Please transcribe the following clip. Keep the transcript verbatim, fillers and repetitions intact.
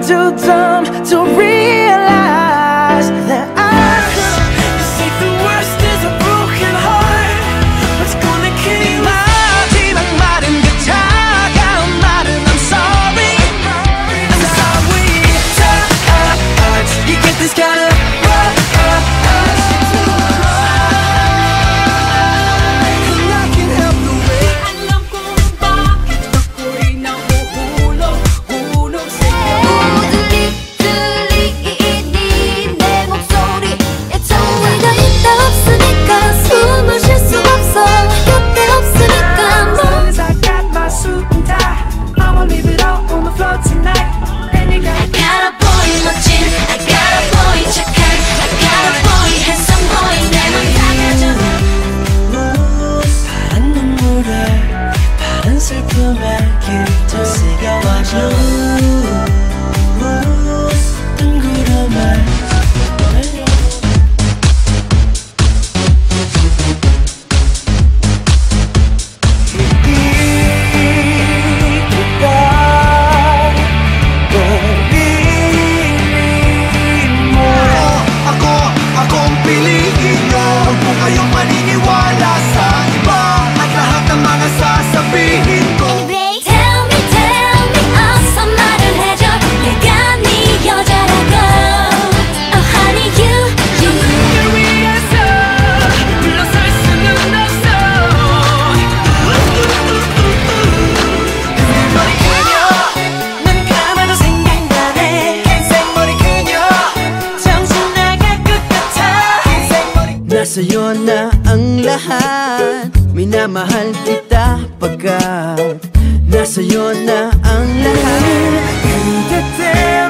too dumb to realize that I You say the worst is a broken heart. What's gonna kill us? 마지막 말은 그 차가운 말은 I'm sorry, I'm sorry. Touch, you get this kind of rush. Sa'yo na ang lahat, minamahal kita pagkat nasa'yo na ang lahat. You can tell